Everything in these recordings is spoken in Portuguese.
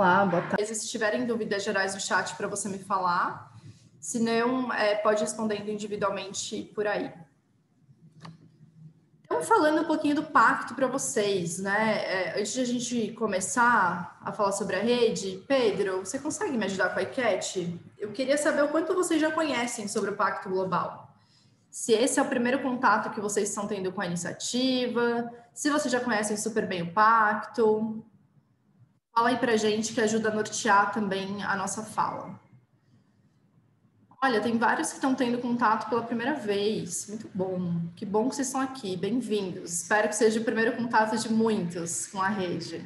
Olá, boa tarde. Se tiverem dúvidas gerais no chat para você me falar, se não, pode respondendo individualmente por aí. Então, falando um pouquinho do pacto para vocês, né? Antes de a gente começar a falar sobre a rede, Pedro, você consegue me ajudar com a enquete? Eu queria saber o quanto vocês já conhecem sobre o Pacto Global. Se esse é o primeiro contato que vocês estão tendo com a iniciativa, se vocês já conhecem super bem o pacto. Fala aí pra gente que ajuda a nortear também a nossa fala. Olha, tem vários que estão tendo contato pela primeira vez. Muito bom. Que bom que vocês estão aqui. Bem-vindos. Espero que seja o primeiro contato de muitos com a rede.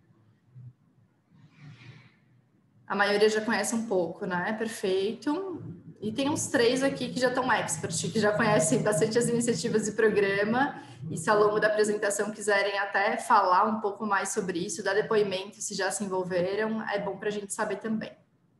A maioria já conhece um pouco, né? Perfeito. E tem uns 3 aqui que já estão expert, que já conhecem bastante as iniciativas e programa. E se ao longo da apresentação quiserem até falar um pouco mais sobre isso, dar depoimento se já se envolveram, é bom para a gente saber também.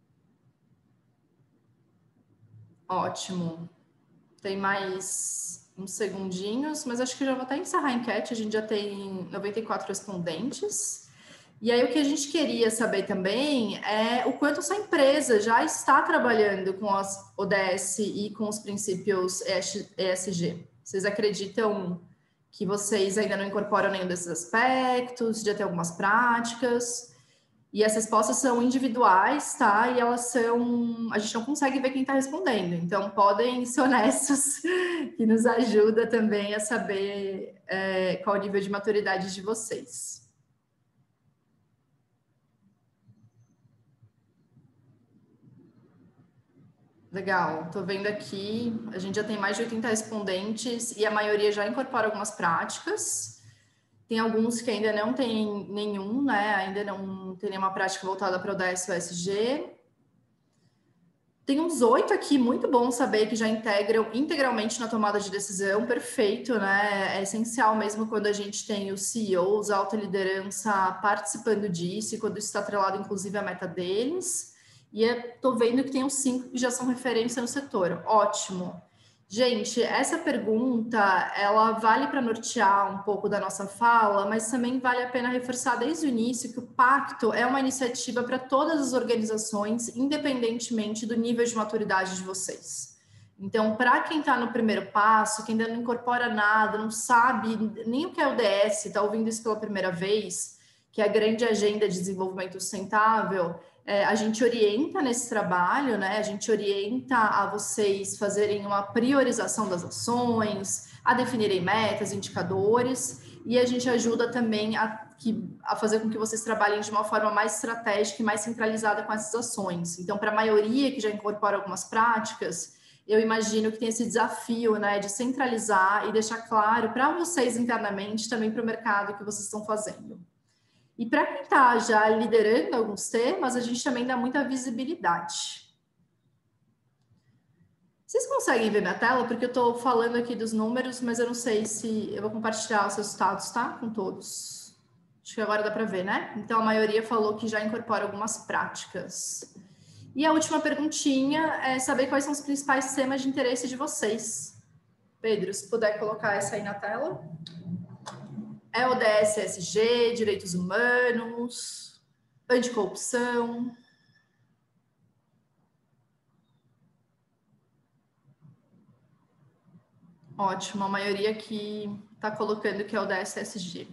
Ótimo. Tem mais uns segundinhos, mas acho que já vou até encerrar a enquete. A gente já tem 94 respondentes. E aí o que a gente queria saber também é o quanto sua empresa já está trabalhando com as ODS e com os princípios ESG. Vocês acreditam que vocês ainda não incorporam nenhum desses aspectos, já tem algumas práticas? E as respostas são individuais, tá? E elas são... A gente não consegue ver quem está respondendo. Então, podem ser honestos, que nos ajuda também a saber qual o nível de maturidade de vocês. Legal, tô vendo aqui, a gente já tem mais de 80 respondentes e a maioria já incorpora algumas práticas. Tem alguns que ainda não tem nenhum, né? Ainda não tem nenhuma prática voltada para o ODS ou ESG. Tem uns 8 aqui, muito bom saber que já integram integralmente na tomada de decisão, perfeito, né? É essencial mesmo quando a gente tem os CEOs, a alta liderança participando disso e quando isso está atrelado, inclusive, à meta deles. E estou vendo que tem uns 5 que já são referência no setor. Ótimo. Gente, essa pergunta, ela vale para nortear um pouco da nossa fala, mas também vale a pena reforçar desde o início que o pacto é uma iniciativa para todas as organizações, independentemente do nível de maturidade de vocês. Então, para quem está no primeiro passo, que ainda não incorpora nada, não sabe nem o que é o ODS, está ouvindo isso pela primeira vez, que é a grande agenda de desenvolvimento sustentável, a gente orienta nesse trabalho, né? A gente orienta a vocês fazerem uma priorização das ações, a definirem metas, indicadores, e a gente ajuda também a fazer com que vocês trabalhem de uma forma mais estratégica e mais centralizada com essas ações. Então, para a maioria que já incorpora algumas práticas, eu imagino que tem esse desafio, né, de centralizar e deixar claro para vocês internamente, também para o mercado que vocês estão fazendo. E para quem está já liderando alguns temas, a gente também dá muita visibilidade. Vocês conseguem ver minha tela? Porque eu estou falando aqui dos números, mas eu não sei se eu vou compartilhar os resultados, tá? Com todos. Acho que agora dá para ver, né? Então, a maioria falou que já incorpora algumas práticas. E a última perguntinha é saber quais são os principais temas de interesse de vocês. Pedro, se puder colocar essa aí na tela. É ODS, ESG, direitos humanos, anticorrupção. Ótimo, a maioria aqui está colocando que é o ODS, ESG.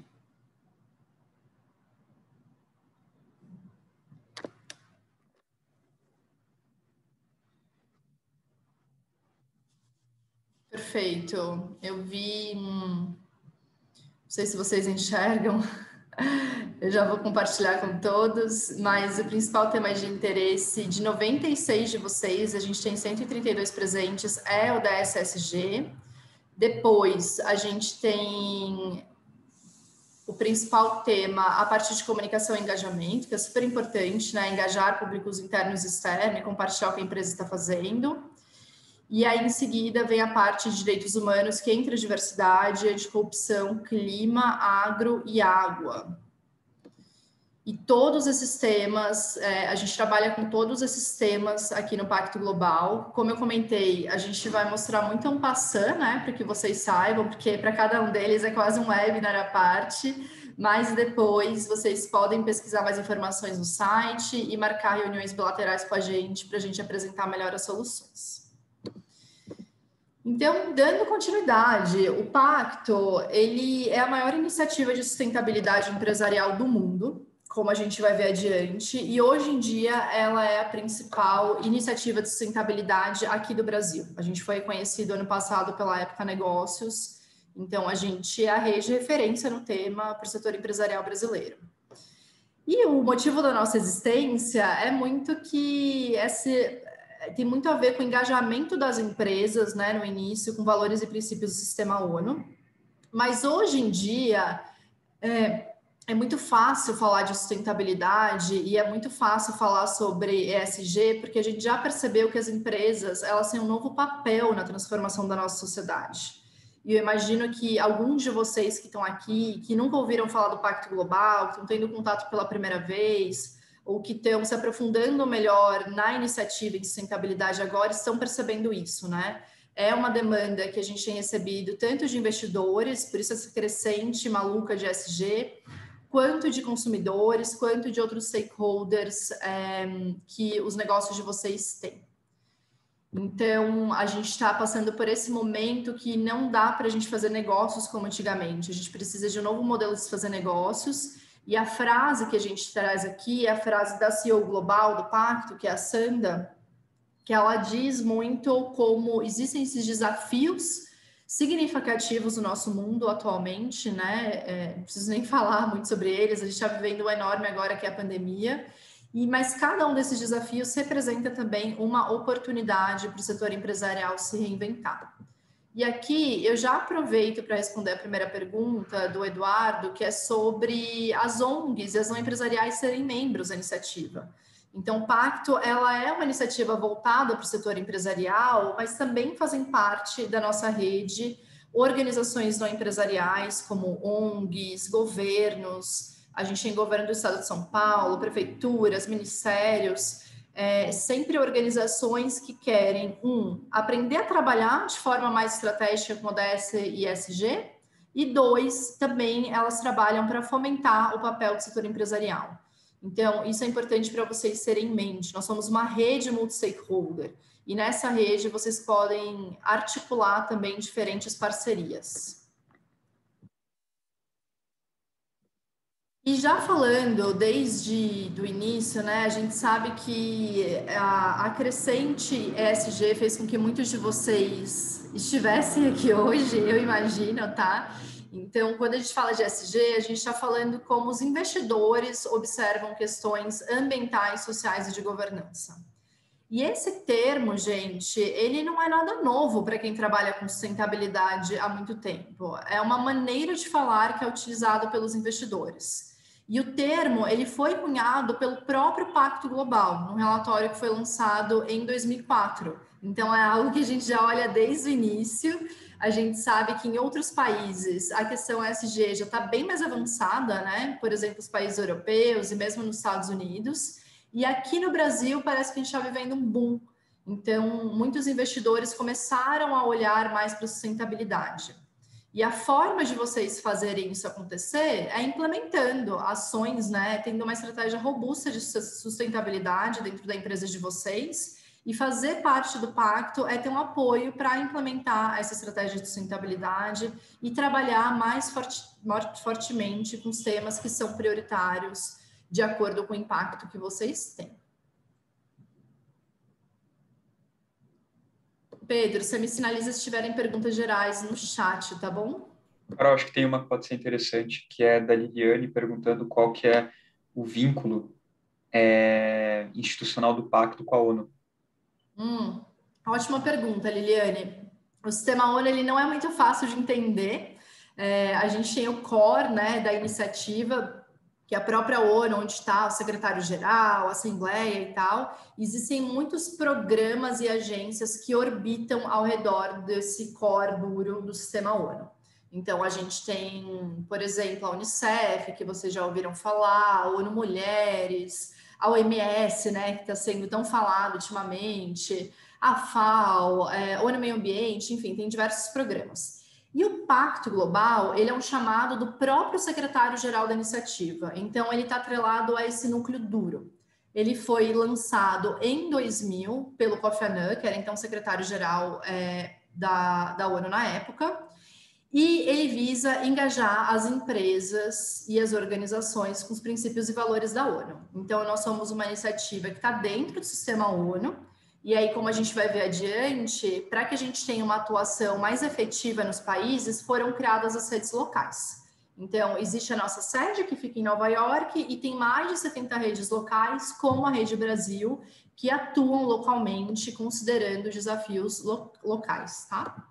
Perfeito. Eu vi... Não sei se vocês enxergam... Eu já vou compartilhar com todos, mas o principal tema de interesse de 96 de vocês, a gente tem 132 presentes, é o da SSG. Depois, a gente tem o principal tema, a parte de comunicação e engajamento, que é super importante, né? Engajar públicos internos e externos e compartilhar o que a empresa está fazendo. E aí, em seguida, vem a parte de direitos humanos, que entra diversidade, anticorrupção, clima, agro e água. E todos esses temas, a gente trabalha com todos esses temas aqui no Pacto Global. Como eu comentei, a gente vai mostrar muito en passant, né, para que vocês saibam, porque para cada um deles é quase um webinar à parte, mas depois vocês podem pesquisar mais informações no site e marcar reuniões bilaterais com a gente para a gente apresentar melhor as soluções. Então, dando continuidade, o Pacto, ele é a maior iniciativa de sustentabilidade empresarial do mundo, como a gente vai ver adiante, e hoje em dia ela é a principal iniciativa de sustentabilidade aqui do Brasil. A gente foi reconhecido ano passado pela Época Negócios, então a gente é a rede de referência no tema para o setor empresarial brasileiro. E o motivo da nossa existência é muito que tem muito a ver com o engajamento das empresas, né, no início, com valores e princípios do Sistema ONU. Mas hoje em dia é muito fácil falar de sustentabilidade e é muito fácil falar sobre ESG, porque a gente já percebeu que as empresas elas têm um novo papel na transformação da nossa sociedade. E eu imagino que alguns de vocês que estão aqui, que nunca ouviram falar do Pacto Global, que estão tendo contato pela primeira vez, ou que estão se aprofundando melhor na iniciativa de sustentabilidade agora, estão percebendo isso, né? É uma demanda que a gente tem recebido tanto de investidores, por isso essa crescente maluca de ESG, quanto de consumidores, quanto de outros stakeholders que os negócios de vocês têm. Então, a gente está passando por esse momento que não dá para a gente fazer negócios como antigamente. A gente precisa de um novo modelo de se fazer negócios. E a frase que a gente traz aqui é a frase da CEO global do Pacto, que é a Sanda, que ela diz muito como existem esses desafios significativos no nosso mundo atualmente, né? Não preciso nem falar muito sobre eles, a gente está vivendo um enorme agora que é a pandemia, mas cada um desses desafios representa também uma oportunidade para o setor empresarial se reinventar. E aqui eu já aproveito para responder a primeira pergunta do Eduardo, que é sobre as ONGs e as não empresariais serem membros da iniciativa. Então, o Pacto, ela é uma iniciativa voltada para o setor empresarial, mas também fazem parte da nossa rede organizações não empresariais, como ONGs, governos. A gente tem governo do Estado de São Paulo, prefeituras, ministérios, sempre organizações que querem, aprender a trabalhar de forma mais estratégica com ODS e ESG, e 2, também elas trabalham para fomentar o papel do setor empresarial. Então, isso é importante para vocês terem em mente. Nós somos uma rede multi-stakeholder e nessa rede vocês podem articular também diferentes parcerias. E já falando desde o início, né, a gente sabe que a crescente ESG fez com que muitos de vocês estivessem aqui hoje, eu imagino, tá? Então, quando a gente fala de ESG, a gente está falando como os investidores observam questões ambientais, sociais e de governança. E esse termo, gente, ele não é nada novo para quem trabalha com sustentabilidade há muito tempo. É uma maneira de falar que é utilizada pelos investidores. E o termo, ele foi cunhado pelo próprio Pacto Global, num relatório que foi lançado em 2004. Então, é algo que a gente já olha desde o início. A gente sabe que em outros países a questão ESG já está bem mais avançada, né? Por exemplo, os países europeus e mesmo nos Estados Unidos. E aqui no Brasil parece que a gente está vivendo um boom. Então, muitos investidores começaram a olhar mais para a sustentabilidade. E a forma de vocês fazerem isso acontecer é implementando ações, né? Tendo uma estratégia robusta de sustentabilidade dentro da empresa de vocês. E fazer parte do pacto é ter um apoio para implementar essa estratégia de sustentabilidade e trabalhar mais fortemente com os temas que são prioritários de acordo com o impacto que vocês têm. Pedro, você me sinaliza se tiverem perguntas gerais no chat, tá bom? Carol, acho que tem uma que pode ser interessante, que é da Liliane, perguntando qual que é o vínculo institucional do pacto com a ONU. Ótima pergunta, Liliane. O sistema ONU ele não é muito fácil de entender. A gente tem o core, né, da iniciativa, que é a própria ONU, onde está o secretário-geral, a Assembleia e tal. Existem muitos programas e agências que orbitam ao redor desse core duro do sistema ONU. Então, a gente tem, por exemplo, a Unicef, que vocês já ouviram falar, a ONU Mulheres, a OMS, né, que está sendo tão falado ultimamente, a FAO, ONU Meio Ambiente, enfim, tem diversos programas. E o Pacto Global, ele é um chamado do próprio secretário-geral da iniciativa. Então, ele está atrelado a esse núcleo duro. Ele foi lançado em 2000 pelo Kofi Annan, que era então secretário-geral da ONU na época, e ele visa engajar as empresas e as organizações com os princípios e valores da ONU. Então, nós somos uma iniciativa que está dentro do sistema ONU, e aí, como a gente vai ver adiante, para que a gente tenha uma atuação mais efetiva nos países, foram criadas as redes locais. Então, existe a nossa sede, que fica em Nova York, e tem mais de 70 redes locais, como a Rede Brasil, que atuam localmente, considerando desafios locais, tá?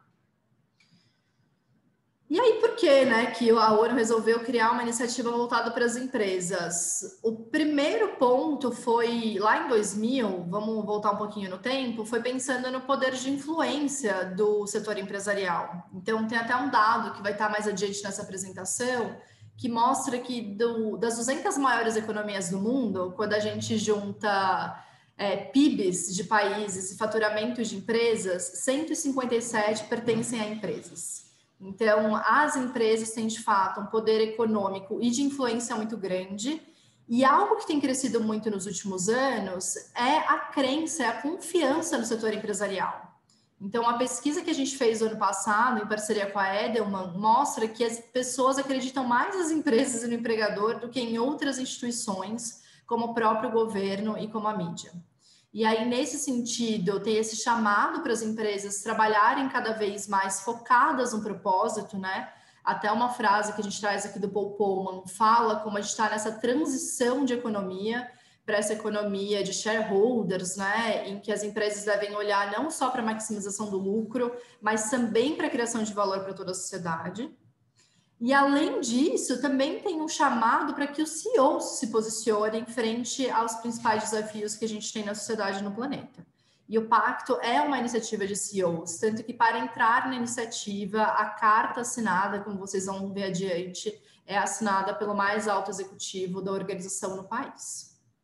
E aí, por que, né, que a ONU resolveu criar uma iniciativa voltada para as empresas? O primeiro ponto foi, lá em 2000, vamos voltar um pouquinho no tempo, foi pensando no poder de influência do setor empresarial. Então, tem até um dado que vai estar mais adiante nessa apresentação, que mostra que das 200 maiores economias do mundo, quando a gente junta PIBs de países e faturamentos de empresas, 157 pertencem a empresas. Então, as empresas têm, de fato, um poder econômico e de influência muito grande. E algo que tem crescido muito nos últimos anos é a crença, a confiança no setor empresarial. Então, a pesquisa que a gente fez no ano passado, em parceria com a Edelman, mostra que as pessoas acreditam mais nas empresas e no empregador do que em outras instituições, como o próprio governo e como a mídia. E aí, nesse sentido, tem esse chamado para as empresas trabalharem cada vez mais focadas no propósito, né? Até uma frase que a gente traz aqui do Paul Polman fala como a gente está nessa transição de economia para essa economia de shareholders, né? Em que as empresas devem olhar não só para a maximização do lucro, mas também para a criação de valor para toda a sociedade. E, além disso, também tem um chamado para que os CEOs se posicionem frente aos principais desafios que a gente tem na sociedade e no planeta. E o Pacto é uma iniciativa de CEOs, tanto que para entrar na iniciativa, a carta assinada, como vocês vão ver adiante, é assinada pelo mais alto executivo da organização no país.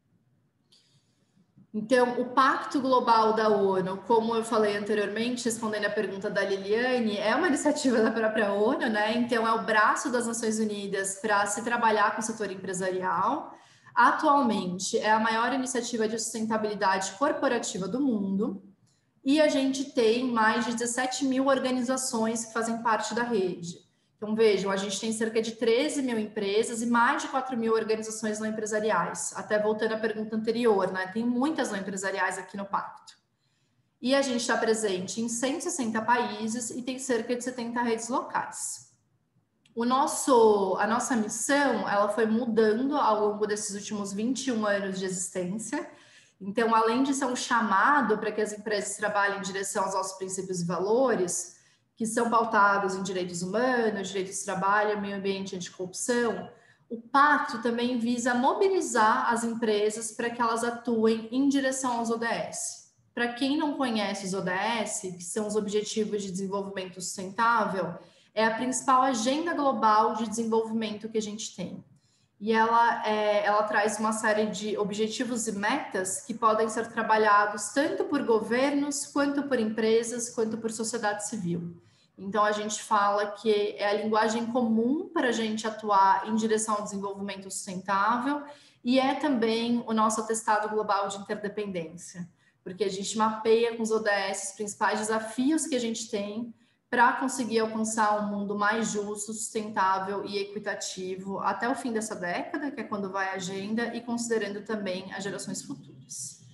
Então, o Pacto Global da ONU, como eu falei anteriormente, respondendo a pergunta da Liliane, é uma iniciativa da própria ONU, né? Então, é o braço das Nações Unidas para se trabalhar com o setor empresarial. Atualmente, é a maior iniciativa de sustentabilidade corporativa do mundo e a gente tem mais de 17 mil organizações que fazem parte da rede. Então, vejam, a gente tem cerca de 13 mil empresas e mais de 4 mil organizações não empresariais. Até voltando à pergunta anterior, né? Tem muitas não empresariais aqui no Pacto. E a gente está presente em 160 países e tem cerca de 70 redes locais. A nossa missão, ela foi mudando ao longo desses últimos 21 anos de existência. Então, além de ser um chamado para que as empresas trabalhem em direção aos nossos princípios e valores, que são pautados em direitos humanos, direitos de trabalho, meio ambiente e anticorrupção, o Pacto também visa mobilizar as empresas para que elas atuem em direção aos ODS. Para quem não conhece os ODS, que são os Objetivos de Desenvolvimento Sustentável, é a principal agenda global de desenvolvimento que a gente tem. E ela traz uma série de objetivos e metas que podem ser trabalhados tanto por governos, quanto por empresas, quanto por sociedade civil. Então, a gente fala que é a linguagem comum para a gente atuar em direção ao desenvolvimento sustentável e é também o nosso atestado global de interdependência, porque a gente mapeia com os ODS os principais desafios que a gente tem para conseguir alcançar um mundo mais justo, sustentável e equitativo até o fim dessa década, que é quando vai a agenda, e considerando também as gerações futuras.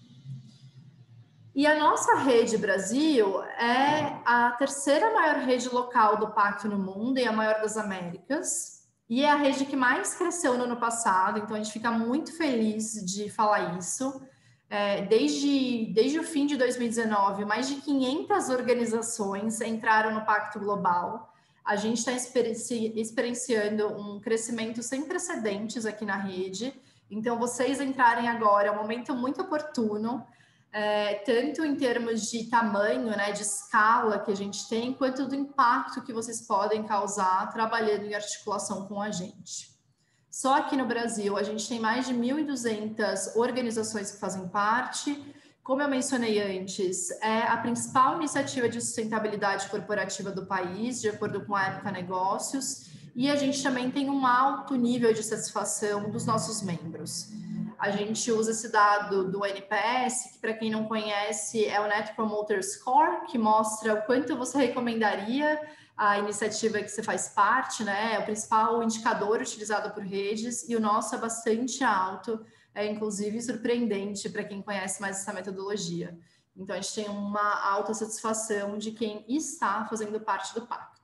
E a nossa Rede Brasil é a terceira maior rede local do Pacto no mundo e a maior das Américas, e é a rede que mais cresceu no ano passado, então a gente fica muito feliz de falar isso. Desde o fim de 2019, mais de 500 organizações entraram no Pacto Global. A gente está experienciando um crescimento sem precedentes aqui na rede. Então, vocês entrarem agora é um momento muito oportuno, tanto em termos de tamanho, né, de escala que a gente tem, quanto do impacto que vocês podem causar trabalhando em articulação com a gente. Só aqui no Brasil, a gente tem mais de 1.200 organizações que fazem parte, como eu mencionei antes, é a principal iniciativa de sustentabilidade corporativa do país, de acordo com a Época Negócios, e a gente também tem um alto nível de satisfação dos nossos membros. A gente usa esse dado do NPS, que para quem não conhece é o Net Promoter Score, que mostra o quanto você recomendaria a iniciativa que você faz parte, né? É o principal indicador utilizado por redes, e o nosso é bastante alto, é inclusive surpreendente para quem conhece mais essa metodologia. Então, a gente tem uma alta satisfação de quem está fazendo parte do pacto.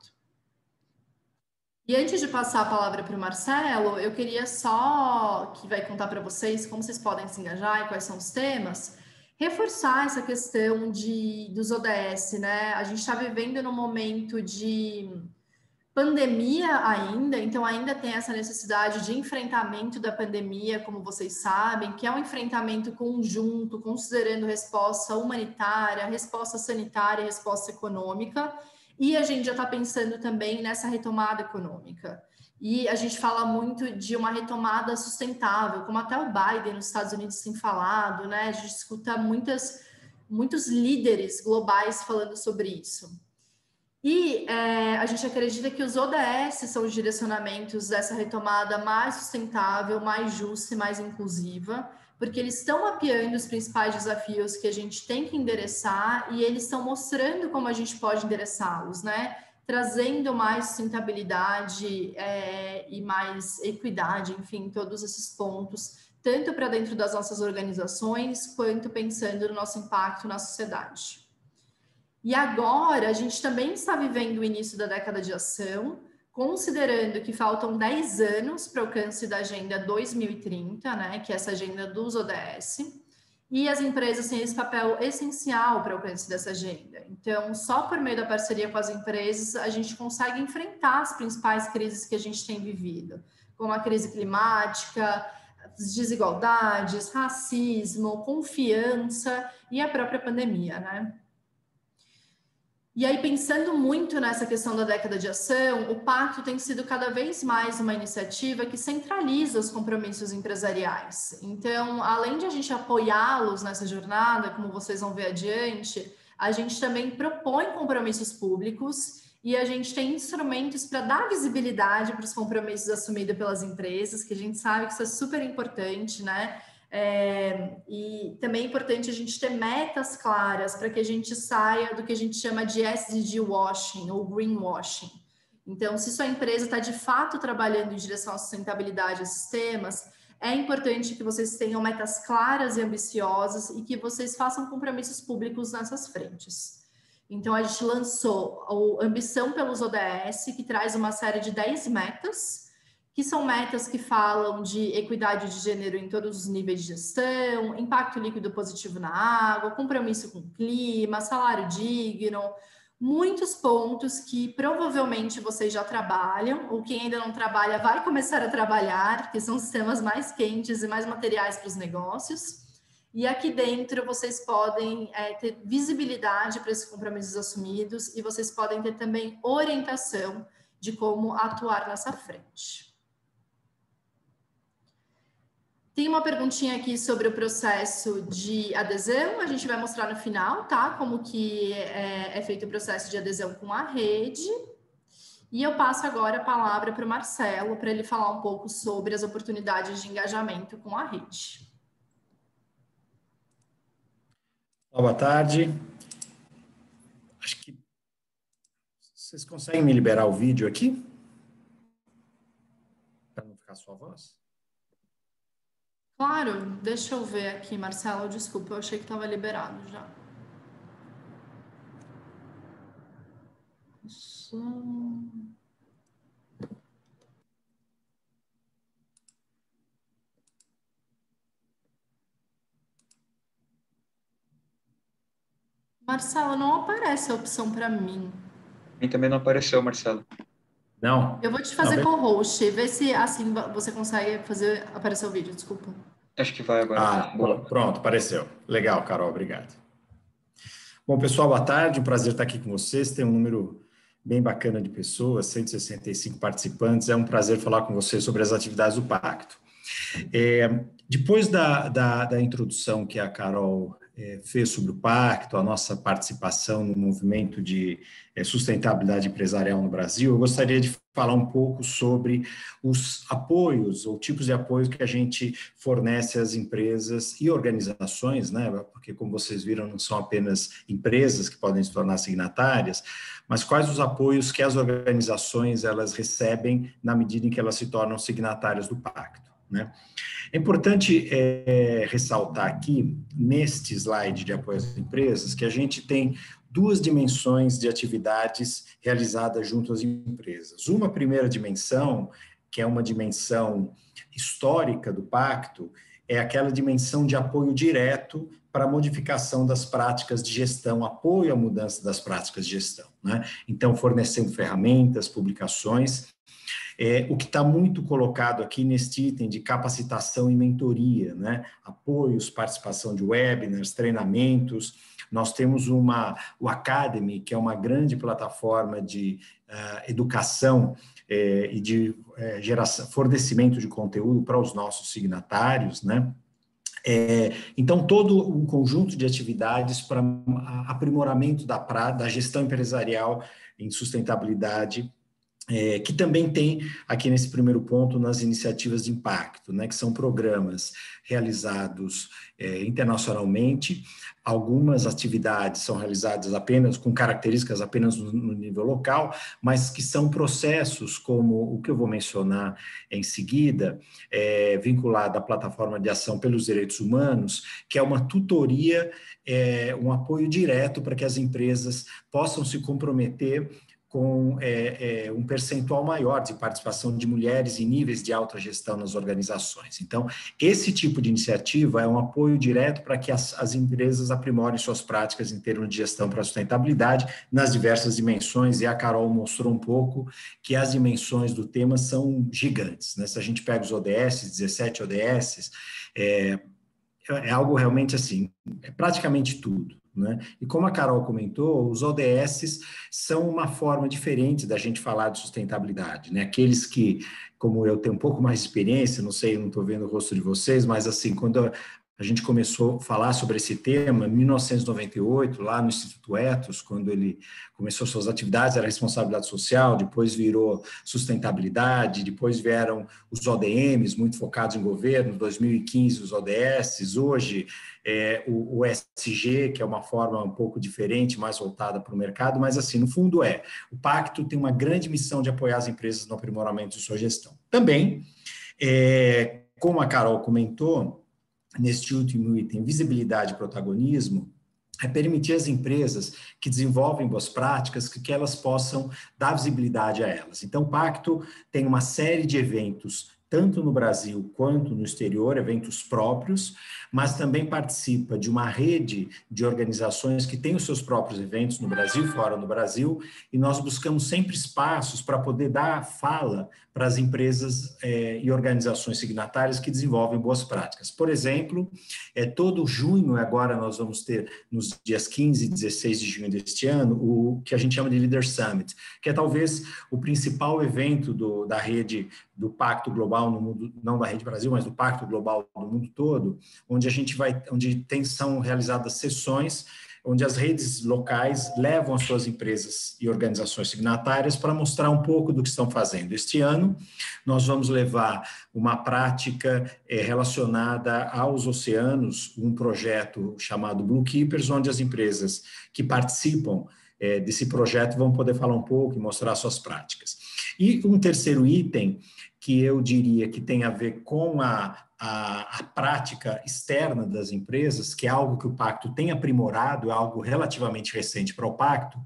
E antes de passar a palavra para o Marcelo, eu queria só, que vai contar para vocês como vocês podem se engajar e quais são os temas, reforçar essa questão dos ODS, né? A gente está vivendo num momento de pandemia ainda, então ainda tem essa necessidade de enfrentamento da pandemia, como vocês sabem, que é um enfrentamento conjunto, considerando resposta humanitária, resposta sanitária, resposta econômica, e a gente já está pensando também nessa retomada econômica. E a gente fala muito de uma retomada sustentável, como até o Biden nos Estados Unidos tem falado, né? A gente escuta muitos líderes globais falando sobre isso. E a gente acredita que os ODS são os direcionamentos dessa retomada mais sustentável, mais justa e mais inclusiva, porque eles estão mapeando os principais desafios que a gente tem que endereçar e eles estão mostrando como a gente pode endereçá-los, né? Trazendo mais sustentabilidade e mais equidade, enfim, todos esses pontos, tanto para dentro das nossas organizações, quanto pensando no nosso impacto na sociedade. E agora, a gente também está vivendo o início da década de ação, considerando que faltam 10 anos para o alcance da Agenda 2030, né, que é essa agenda dos ODS, e as empresas têm esse papel essencial para o alcance dessa agenda. Então, só por meio da parceria com as empresas, a gente consegue enfrentar as principais crises que a gente tem vivido, como a crise climática, desigualdades, racismo, confiança e a própria pandemia, né? E aí, pensando muito nessa questão da década de ação, o Pacto tem sido cada vez mais uma iniciativa que centraliza os compromissos empresariais. Então, além de a gente apoiá-los nessa jornada, como vocês vão ver adiante, a gente também propõe compromissos públicos e a gente tem instrumentos para dar visibilidade para os compromissos assumidos pelas empresas, que a gente sabe que isso é super importante, né? E também é importante a gente ter metas claras para que a gente saia do que a gente chama de SDG washing ou greenwashing. Então, se sua empresa está de fato trabalhando em direção à sustentabilidade e sistemas, é importante que vocês tenham metas claras e ambiciosas e que vocês façam compromissos públicos nessas frentes. Então, a gente lançou a Ambição pelos ODS, que traz uma série de 10 metas, que são metas que falam de equidade de gênero em todos os níveis de gestão, impacto líquido positivo na água, compromisso com o clima, salário digno, muitos pontos que provavelmente vocês já trabalham, ou quem ainda não trabalha vai começar a trabalhar, que são os temas mais quentes e mais materiais para os negócios. E aqui dentro vocês podem ter visibilidade para esses compromissos assumidos e vocês podem ter também orientação de como atuar nessa frente. Tem uma perguntinha aqui sobre o processo de adesão, a gente vai mostrar no final, tá? Como que é feito o processo de adesão com a rede. E eu passo agora a palavra para o Marcelo, para ele falar um pouco sobre as oportunidades de engajamento com a rede. Boa tarde. Acho que vocês conseguem me liberar o vídeo aqui? Para não ficar só a voz? Claro, deixa eu ver aqui, Marcelo, desculpa, eu achei que estava liberado já. Marcelo, não aparece a opção para mim. A mim também não apareceu, Marcelo. Não? Eu vou te fazer co-host, vê se assim você consegue fazer aparecer o vídeo, desculpa. Acho que vai agora. Pronto, apareceu. Legal, Carol, obrigado. Bom, pessoal, boa tarde, um prazer estar aqui com vocês. Tem um número bem bacana de pessoas, 165 participantes. É um prazer falar com vocês sobre as atividades do Pacto. Depois da introdução que a Carol fez sobre o pacto, a nossa participação no movimento de sustentabilidade empresarial no Brasil, eu gostaria de falar um pouco sobre os apoios ou tipos de apoio que a gente fornece às empresas e organizações, né? Porque, como vocês viram, não são apenas empresas que podem se tornar signatárias, mas quais os apoios que as organizações elas recebem na medida em que elas se tornam signatárias do pacto, né? É importante ressaltar aqui, neste slide de apoio às empresas, que a gente tem duas dimensões de atividades realizadas junto às empresas. Uma primeira dimensão, que é uma dimensão histórica do pacto, é aquela dimensão de apoio direto para a modificação das práticas de gestão, apoio à mudança das práticas de gestão, né? Então, fornecendo ferramentas, publicações. O que está muito colocado aqui neste item de capacitação e mentoria, né? Apoios, participação de webinars, treinamentos. Nós temos o Academy, que é uma grande plataforma de educação e de fornecimento de conteúdo para os nossos signatários, né? Então, todo um conjunto de atividades para aprimoramento da gestão empresarial em sustentabilidade, que também tem aqui nesse primeiro ponto nas iniciativas de impacto, né, que são programas realizados internacionalmente. Algumas atividades são realizadas apenas com características apenas no nível local, mas que são processos como o que eu vou mencionar em seguida, vinculado à plataforma de ação pelos direitos humanos, que é uma tutoria, um apoio direto para que as empresas possam se comprometer com um percentual maior de participação de mulheres em níveis de alta gestão nas organizações. Então, esse tipo de iniciativa é um apoio direto para que as empresas aprimorem suas práticas em termos de gestão para a sustentabilidade nas diversas dimensões, e a Carol mostrou um pouco que as dimensões do tema são gigantes, né? Se a gente pega os ODS, 17 ODS, é algo realmente assim, é praticamente tudo, né? E como a Carol comentou, os ODS são uma forma diferente da gente falar de sustentabilidade, né? Aqueles que, como eu tenho um pouco mais de experiência, não sei, não estou vendo o rosto de vocês, mas assim, quando a gente começou a falar sobre esse tema, em 1998, lá no Instituto Ethos, quando ele começou suas atividades, era responsabilidade social, depois virou sustentabilidade, depois vieram os ODMs, muito focados em governo, 2015 os ODS, hoje o ESG, que é uma forma um pouco diferente, mais voltada para o mercado, mas assim, no fundo o pacto tem uma grande missão de apoiar as empresas no aprimoramento de sua gestão. Também, como a Carol comentou, neste último item, visibilidade e protagonismo, é permitir às empresas que desenvolvem boas práticas que elas possam dar visibilidade a elas. Então, o Pacto tem uma série de eventos, tanto no Brasil quanto no exterior, eventos próprios, mas também participa de uma rede de organizações que têm os seus próprios eventos no Brasil e fora do Brasil, e nós buscamos sempre espaços para poder dar fala para as empresas e organizações signatárias que desenvolvem boas práticas. Por exemplo, todo junho, agora nós vamos ter, nos dias 15 e 16 de junho deste ano, o que a gente chama de Leader Summit, que é talvez o principal evento da rede do Pacto Global no mundo, não da Rede Brasil, mas do Pacto Global no mundo todo, onde são realizadas sessões onde as redes locais levam as suas empresas e organizações signatárias para mostrar um pouco do que estão fazendo. Este ano, nós vamos levar uma prática relacionada aos oceanos, um projeto chamado Blue Keepers, onde as empresas que participam desse projeto vão poder falar um pouco e mostrar suas práticas. E um terceiro item, que eu diria que tem a ver com a prática externa das empresas, que é algo que o Pacto tem aprimorado, é algo relativamente recente para o Pacto,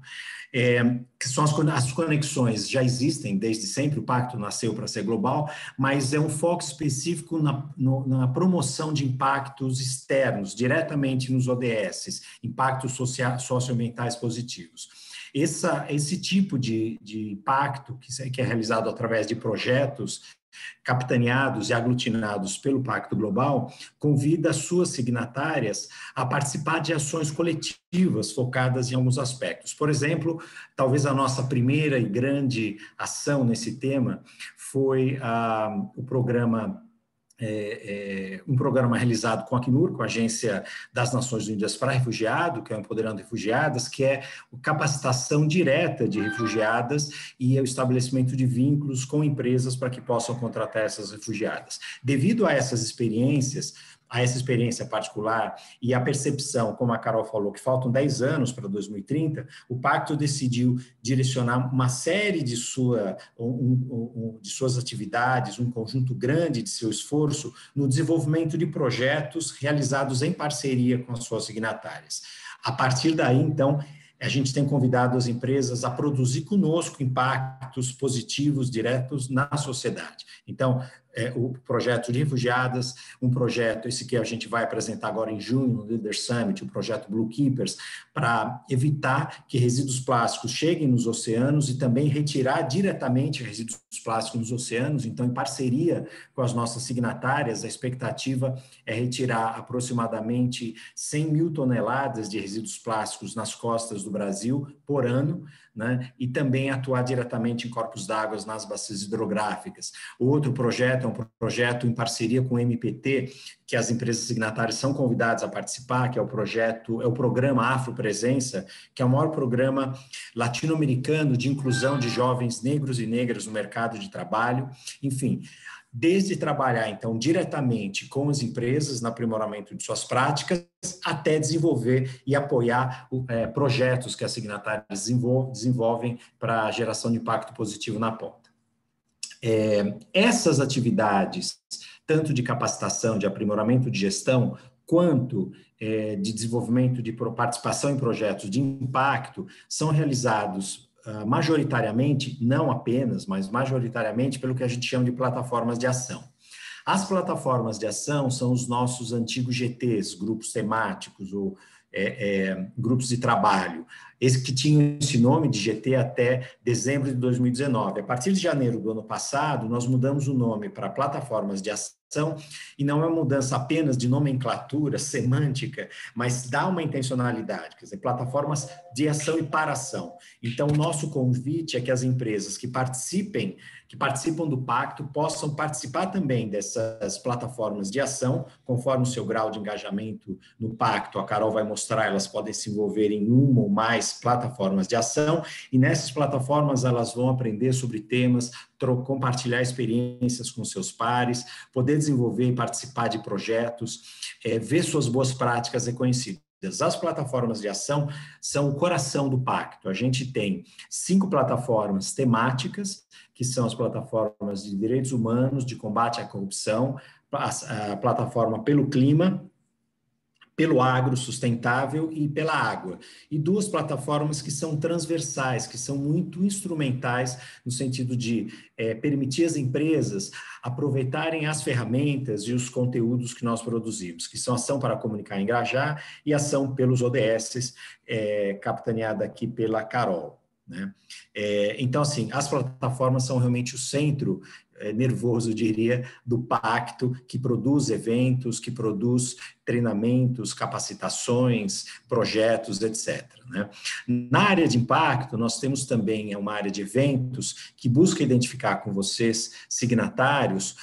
que são as conexões, já existem desde sempre, o Pacto nasceu para ser global, mas é um foco específico na promoção de impactos externos, diretamente nos ODS, impactos socioambientais positivos. Esse tipo de impacto, que é realizado através de projetos capitaneados e aglutinados pelo Pacto Global, convida as suas signatárias a participar de ações coletivas focadas em alguns aspectos. Por exemplo, talvez a nossa primeira e grande ação nesse tema foi o programa um programa realizado com a Acnur, com a Agência das Nações Unidas para Refugiado, que é o Empoderando Refugiadas, que é a capacitação direta de refugiadas e o estabelecimento de vínculos com empresas para que possam contratar essas refugiadas. Devido a essas experiências, a essa experiência particular e a percepção, como a Carol falou, que faltam 10 anos para 2030, o Pacto decidiu direcionar uma série de suas atividades, um conjunto grande de seu esforço no desenvolvimento de projetos realizados em parceria com as suas signatárias. A partir daí, então, a gente tem convidado as empresas a produzir conosco impactos positivos diretos na sociedade. Então, o projeto de refugiadas, um projeto, esse que a gente vai apresentar agora em junho, no Leader Summit, o projeto Blue Keepers, para evitar que resíduos plásticos cheguem nos oceanos e também retirar diretamente resíduos plásticos nos oceanos. Então, em parceria com as nossas signatárias, a expectativa é retirar aproximadamente 100 mil toneladas de resíduos plásticos nas costas do Brasil por ano, né? E também atuar diretamente em corpos d'água nas bacias hidrográficas. O outro projeto é um projeto em parceria com o MPT, que as empresas signatárias são convidadas a participar, que é o programa Afropresença, que é o maior programa latino-americano de inclusão de jovens negros e negras no mercado de trabalho. Enfim, desde trabalhar, então, diretamente com as empresas no aprimoramento de suas práticas, até desenvolver e apoiar projetos que as signatárias desenvolvem para a geração de impacto positivo na ponta. Essas atividades, tanto de capacitação, de aprimoramento de gestão, quanto de desenvolvimento de participação em projetos de impacto, são realizados majoritariamente, não apenas, mas majoritariamente pelo que a gente chama de plataformas de ação. As plataformas de ação são os nossos antigos GTs, grupos temáticos ou grupos de trabalho, esse que tinha esse nome de GT até dezembro de 2019. A partir de janeiro do ano passado, nós mudamos o nome para plataformas de ação, e não é uma mudança apenas de nomenclatura semântica, mas dá uma intencionalidade, quer dizer, plataformas de ação e para ação. Então, o nosso convite é que as empresas que participam do pacto possam participar também dessas plataformas de ação, conforme o seu grau de engajamento no pacto. A Carol vai mostrar, elas podem se envolver em uma ou mais plataformas de ação, e nessas plataformas elas vão aprender sobre temas, compartilhar experiências com seus pares, poder desenvolver e participar de projetos, ver suas boas práticas reconhecidas. As plataformas de ação são o coração do pacto. A gente tem 5 plataformas temáticas, que são as plataformas de direitos humanos, de combate à corrupção, a plataforma pelo clima, pelo agro sustentável e pela água. E 2 plataformas que são transversais, que são muito instrumentais no sentido de permitir às empresas aproveitarem as ferramentas e os conteúdos que nós produzimos, que são Ação para Comunicar e Engajar e Ação pelos ODS, capitaneada aqui pela Carol, né? Então, assim, as plataformas são realmente o centro nervoso, eu diria, do pacto, que produz eventos, que produz treinamentos, capacitações, projetos, etc., né? Na área de impacto, nós temos também uma área de eventos que busca identificar com vocês, signatários,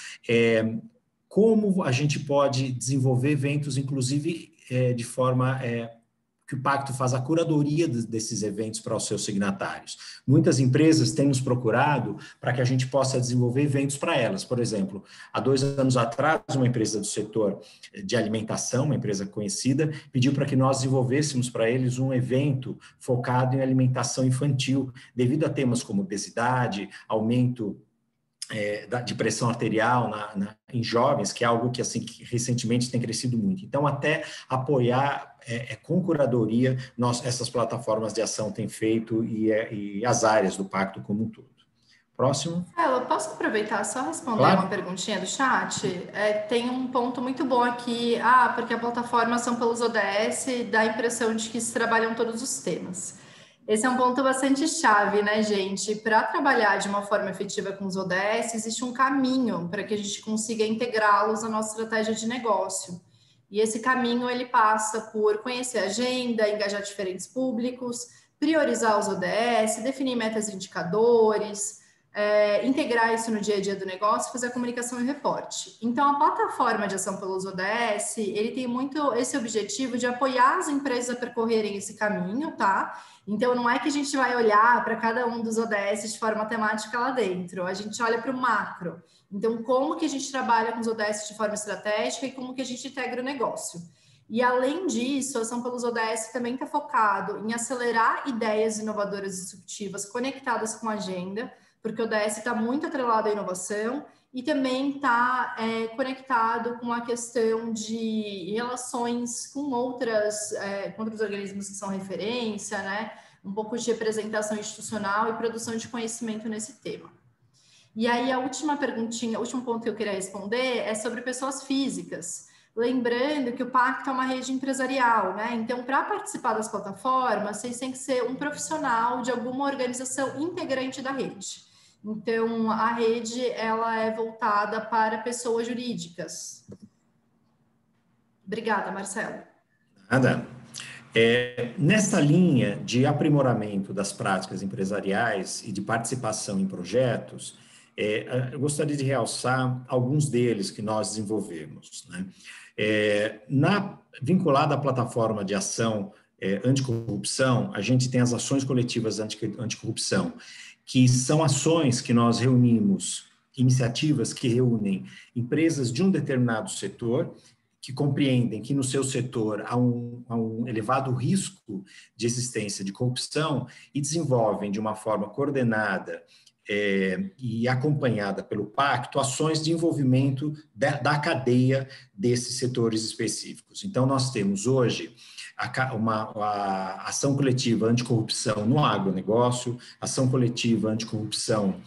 como a gente pode desenvolver eventos, inclusive, de forma que o Pacto faz a curadoria desses eventos para os seus signatários. Muitas empresas têm nos procurado para que a gente possa desenvolver eventos para elas. Por exemplo, há 2 anos atrás, uma empresa do setor de alimentação, uma empresa conhecida, pediu para que nós desenvolvêssemos para eles um evento focado em alimentação infantil, devido a temas como obesidade, aumento de pressão arterial em jovens, que é algo que, assim, que recentemente tem crescido muito. Então, até apoiar com curadoria, essas plataformas de ação têm feito e as áreas do pacto como um todo. Próximo. Eu posso aproveitar só responder Claro. uma perguntinha do chat? Tem um ponto muito bom aqui, porque a plataforma são pelos ODS, dá a impressão de que se trabalham todos os temas. Esse é um ponto bastante chave, né, gente? Para trabalhar de uma forma efetiva com os ODS, existe um caminho para que a gente consiga integrá-los à nossa estratégia de negócio. E esse caminho, ele passa por conhecer a agenda, engajar diferentes públicos, priorizar os ODS, definir metas e indicadores, integrar isso no dia a dia do negócio, fazer a comunicação e o reporte. Então, a plataforma de ação pelos ODS, ele tem muito esse objetivo de apoiar as empresas a percorrerem esse caminho, tá? Então, não é que a gente vai olhar para cada um dos ODS de forma temática lá dentro, a gente olha para o macro. Então, como que a gente trabalha com os ODS de forma estratégica e como que a gente integra o negócio. E, além disso, a ação pelos ODS também está focado em acelerar ideias inovadoras e disruptivas conectadas com a agenda, porque o ODS está muito atrelado à inovação e também está conectado com a questão de relações com outros organismos que são referência, né? Um pouco de representação institucional e produção de conhecimento nesse tema. E aí, a última perguntinha, o último ponto que eu queria responder é sobre pessoas físicas. Lembrando que o Pacto é uma rede empresarial, né? Então, para participar das plataformas, vocês têm que ser um profissional de alguma organização integrante da rede. Então, a rede, ela é voltada para pessoas jurídicas. Obrigada, Marcelo. Nada. Nesta linha de aprimoramento das práticas empresariais e de participação em projetos, eu gostaria de realçar alguns deles que nós desenvolvemos, né? Vinculada à plataforma de ação anticorrupção, a gente tem as ações coletivas anticorrupção, que são ações que nós reunimos, iniciativas que reúnem empresas de um determinado setor, que compreendem que no seu setor há um elevado risco de existência de corrupção e desenvolvem de uma forma coordenada e acompanhada pelo Pacto, ações de envolvimento da cadeia desses setores específicos. Então, nós temos hoje a ação coletiva anticorrupção no agronegócio, ação coletiva anticorrupção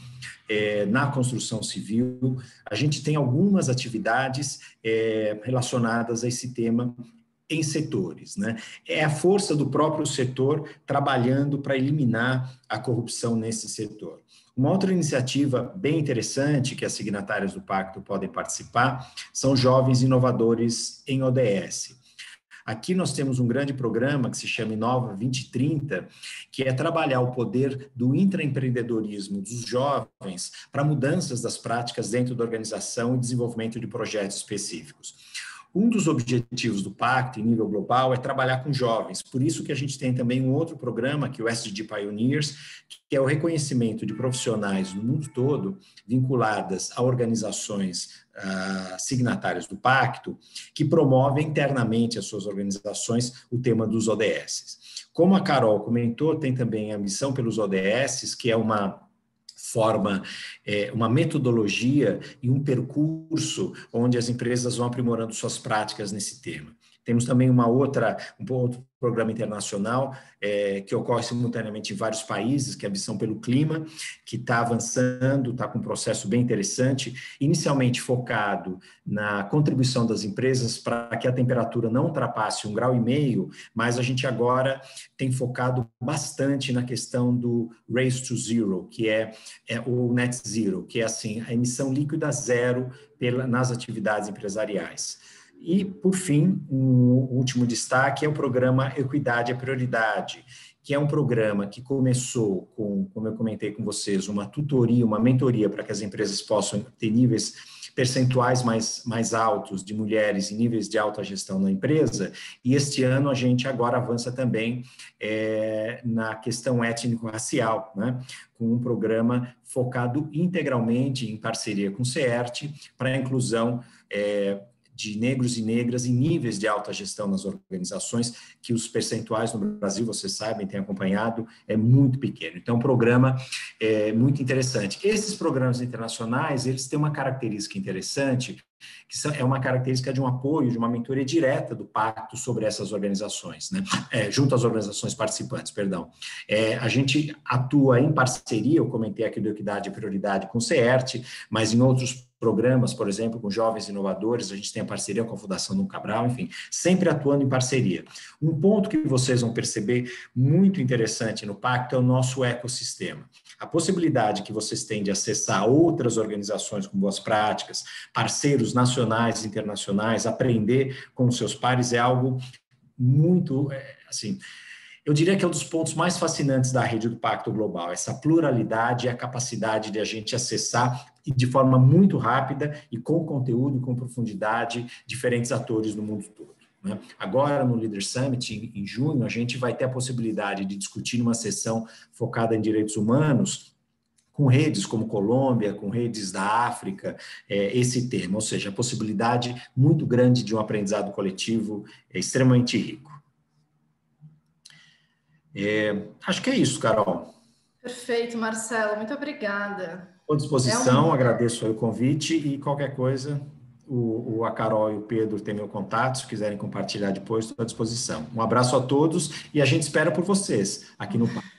na construção civil. A gente tem algumas atividades relacionadas a esse tema em setores, né? É a força do próprio setor trabalhando para eliminar a corrupção nesse setor. Uma outra iniciativa bem interessante que as signatárias do Pacto podem participar são jovens inovadores em ODS. Aqui nós temos um grande programa que se chama Inova 2030, que é trabalhar o poder do intraempreendedorismo dos jovens para mudanças das práticas dentro da organização e desenvolvimento de projetos específicos. Um dos objetivos do Pacto, em nível global, é trabalhar com jovens. Por isso que a gente tem também um outro programa, que é o SDG Pioneers, que é o reconhecimento de profissionais no mundo todo vinculadas a organizações signatárias do Pacto, que promovem internamente as suas organizações o tema dos ODS. Como a Carol comentou, tem também a missão pelos ODS, que é uma forma, uma metodologia e um percurso onde as empresas vão aprimorando suas práticas nesse tema. Temos também um outro programa internacional que ocorre simultaneamente em vários países, que é a Missão pelo Clima, que está avançando, está com um processo bem interessante, inicialmente focado na contribuição das empresas para que a temperatura não ultrapasse 1,5 graus, mas a gente agora tem focado bastante na questão do Race to Zero, que é o Net Zero, que é assim, a emissão líquida zero nas atividades empresariais. E, por fim, um último destaque é o programa Equidade é Prioridade, que é um programa que começou com, como eu comentei com vocês, uma tutoria, uma mentoria para que as empresas possam ter níveis percentuais mais altos de mulheres e níveis de alta gestão na empresa, e este ano a gente agora avança também na questão étnico-racial, né, com um programa focado integralmente em parceria com o CERT para a inclusão de negros e negras em níveis de alta gestão nas organizações, que os percentuais no Brasil, vocês sabem, têm acompanhado, é muito pequeno. Então, um programa muito interessante. Esses programas internacionais, eles têm uma característica interessante, que é uma característica de um apoio, de uma mentoria direta do Pacto sobre essas organizações, né? Junto às organizações participantes, perdão. A gente atua em parceria, eu comentei aqui do Equidade e Prioridade com o CERT, mas em outros programas, por exemplo, com jovens inovadores, a gente tem a parceria com a Fundação Dom Cabral, enfim, sempre atuando em parceria. Um ponto que vocês vão perceber muito interessante no Pacto é o nosso ecossistema. A possibilidade que vocês têm de acessar outras organizações com boas práticas, parceiros nacionais e internacionais, aprender com os seus pares é algo muito, assim, Eu diria que é um dos pontos mais fascinantes da rede do Pacto Global, essa pluralidade e a capacidade de a gente acessar de forma muito rápida e com conteúdo e com profundidade diferentes atores do mundo todo. Né? Agora, no Leader Summit, em junho, a gente vai ter a possibilidade de discutir numa sessão focada em direitos humanos, com redes como Colômbia, com redes da África, esse tema, ou seja, a possibilidade muito grande de um aprendizado coletivo extremamente rico. Acho que é isso, Carol. Perfeito, Marcelo, muito obrigada. À disposição, agradeço o convite e qualquer coisa, a Carol e o Pedro têm meu contato, se quiserem compartilhar depois, estou à disposição. Um abraço a todos e a gente espera por vocês aqui no Pacto.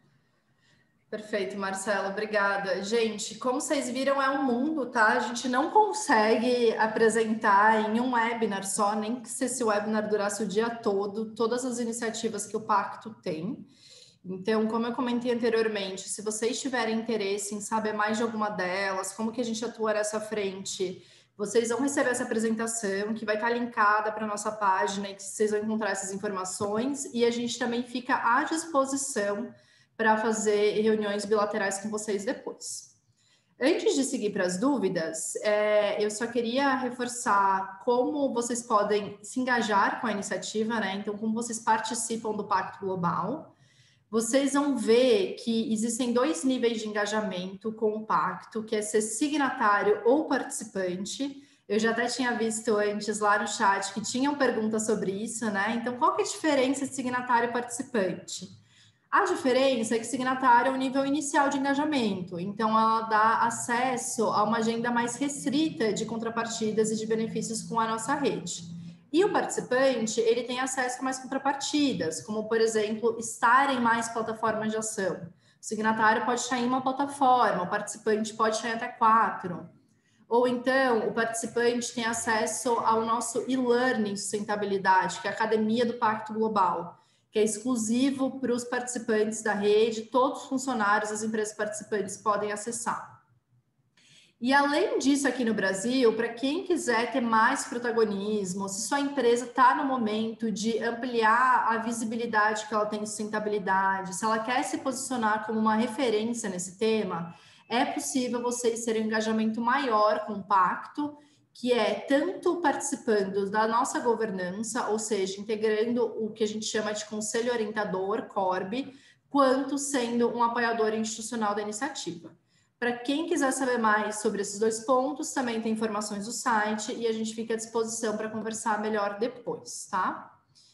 Perfeito, Marcelo, obrigada. Gente, como vocês viram, é um mundo, tá? A gente não consegue apresentar em um webinar só, nem que se esse webinar durasse o dia todo, todas as iniciativas que o Pacto tem. Então, como eu comentei anteriormente, se vocês tiverem interesse em saber mais de alguma delas, como que a gente atua nessa frente, vocês vão receber essa apresentação, que vai estar linkada para a nossa página, e que vocês vão encontrar essas informações, e a gente também fica à disposição para fazer reuniões bilaterais com vocês depois. Antes de seguir para as dúvidas, eu só queria reforçar como vocês podem se engajar com a iniciativa, né? Então, como vocês participam do Pacto Global. Vocês vão ver que existem 2 níveis de engajamento com o Pacto, que é ser signatário ou participante. Eu já até tinha visto antes lá no chat que tinham perguntas sobre isso, né? Então, qual que é a diferença de signatário e participante? A diferença é que signatário é o nível inicial de engajamento, então ela dá acesso a uma agenda mais restrita de contrapartidas e de benefícios com a nossa rede. E o participante, ele tem acesso a mais contrapartidas, como, por exemplo, estar em mais plataformas de ação. O signatário pode estar em uma plataforma, o participante pode estar em até 4. Ou então, o participante tem acesso ao nosso e-learning sustentabilidade, que é a Academia do Pacto Global, que é exclusivo para os participantes da rede, todos os funcionários das empresas participantes podem acessar. E além disso, aqui no Brasil, para quem quiser ter mais protagonismo, se sua empresa está no momento de ampliar a visibilidade que ela tem em sustentabilidade, se ela quer se posicionar como uma referência nesse tema, é possível vocês terem um engajamento maior com o Pacto, que é tanto participando da nossa governança, ou seja, integrando o que a gente chama de Conselho Orientador, CORB, quanto sendo um apoiador institucional da iniciativa. Para quem quiser saber mais sobre esses 2 pontos, também tem informações no site e a gente fica à disposição para conversar melhor depois, tá?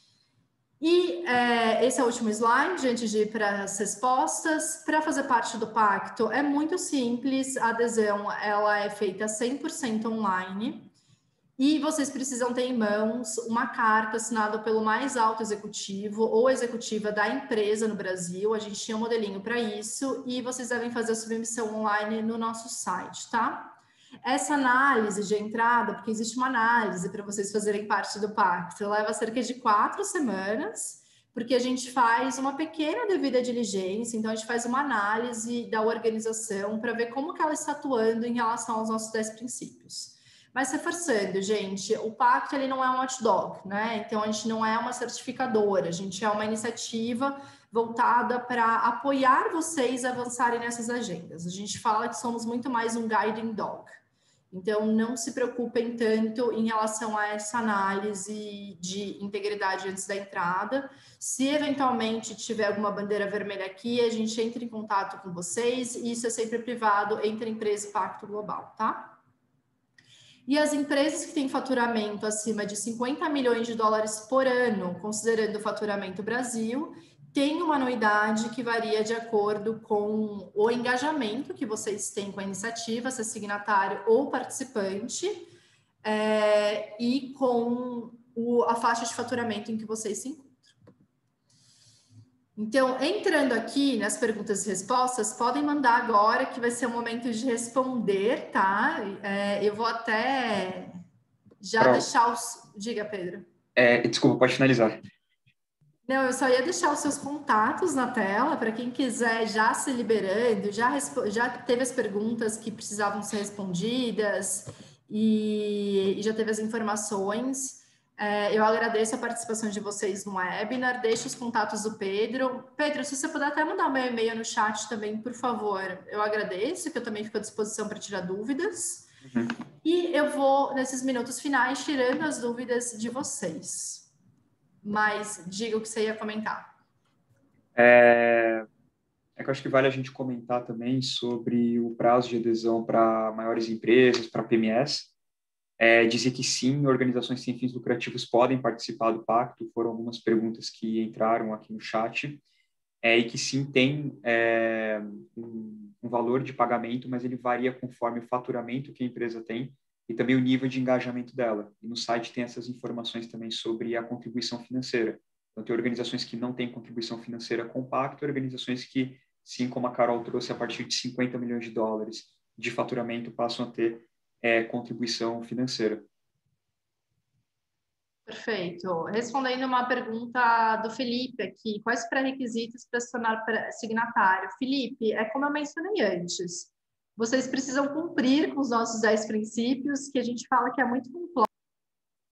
E esse é o último slide, antes de ir para as respostas. Para fazer parte do Pacto é muito simples, a adesão ela é feita 100% online e vocês precisam ter em mãos uma carta assinada pelo mais alto executivo ou executiva da empresa no Brasil. A gente tinha um modelinho para isso e vocês devem fazer a submissão online no nosso site, tá? Essa análise de entrada, porque existe uma análise para vocês fazerem parte do Pacto, leva cerca de 4 semanas, porque a gente faz uma pequena devida diligência, então a gente faz uma análise da organização para ver como que ela está atuando em relação aos nossos 10 princípios. Mas reforçando, gente, o Pacto ele não é um watchdog, né? Então a gente não é uma certificadora, a gente é uma iniciativa voltada para apoiar vocês a avançarem nessas agendas. A gente fala que somos muito mais um guiding dog. Então, não se preocupem tanto em relação a essa análise de integridade antes da entrada. Se eventualmente tiver alguma bandeira vermelha aqui, a gente entra em contato com vocês, e isso é sempre privado entre empresa e Pacto Global, tá? E as empresas que têm faturamento acima de 50 milhões de dólares por ano, considerando o faturamento Brasil, tem uma anuidade que varia de acordo com o engajamento que vocês têm com a iniciativa, se é signatário ou participante, e com a faixa de faturamento em que vocês se encontram. Então, entrando aqui nas perguntas e respostas, podem mandar agora, que vai ser o momento de responder, tá? Eu vou até já deixar os... Diga, Pedro. Desculpa, pode finalizar. Não, eu só ia deixar os seus contatos na tela para quem quiser já se liberando, já teve as perguntas que precisavam ser respondidas e já teve as informações. Eu agradeço a participação de vocês no webinar, deixo os contatos do Pedro. Pedro, se você puder até mandar o meu e-mail no chat também, por favor, eu agradeço, que eu também fico à disposição para tirar dúvidas. Uhum. E eu vou, nesses minutos finais, tirando as dúvidas de vocês. Mas diga o que você ia comentar. Que eu acho que vale a gente comentar também sobre o prazo de adesão para maiores empresas, para PMS. Dizer que sim, organizações sem fins lucrativos podem participar do pacto, foram algumas perguntas que entraram aqui no chat, e que sim tem um valor de pagamento, mas ele varia conforme o faturamento que a empresa tem e também o nível de engajamento dela. E no site tem essas informações também sobre a contribuição financeira. Então, tem organizações que não têm contribuição financeira com o pacto, organizações que, sim, como a Carol trouxe, a partir de 50 milhões de dólares de faturamento passam a ter contribuição financeira. Perfeito. Respondendo uma pergunta do Felipe aqui, quais pré-requisitos para se tornar signatário? Felipe, como eu mencionei antes, vocês precisam cumprir com os nossos 10 princípios, que a gente fala que é muito complexo.